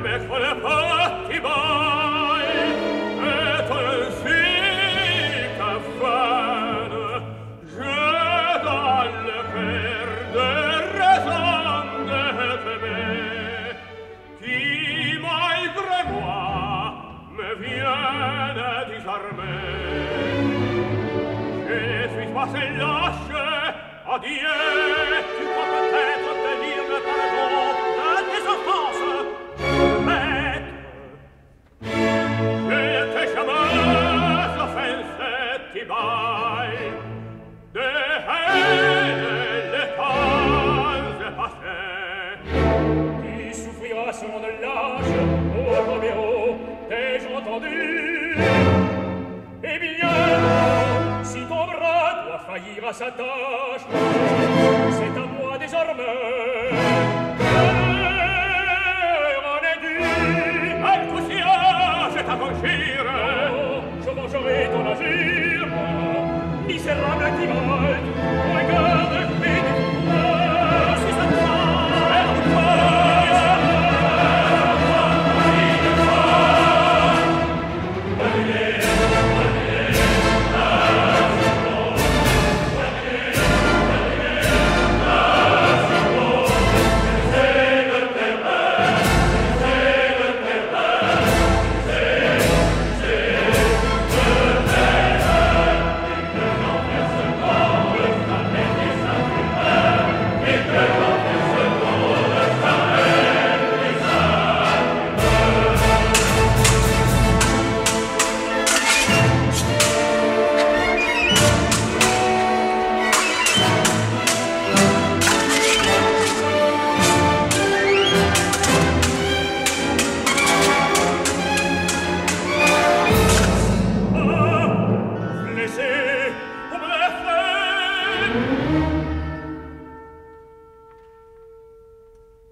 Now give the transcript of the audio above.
mettre le petit bail, est ainsi qu'à faire, je donne le cœur de raison de t'aimer, qui, malgré moi, me vienne désarmer. Je suis passé lâche, adieu, tu crois peut-être obtenir le pardon de tes offenses. Maître, je ne t'ai jamais offensé, Thibaille, de haine les temps est passé. Tu souffriras selon de l'âge, ô Roméo, t'ai-je entendu? Eh bien, si ton bras doit faillir à sa tâche, c'est à moi désormais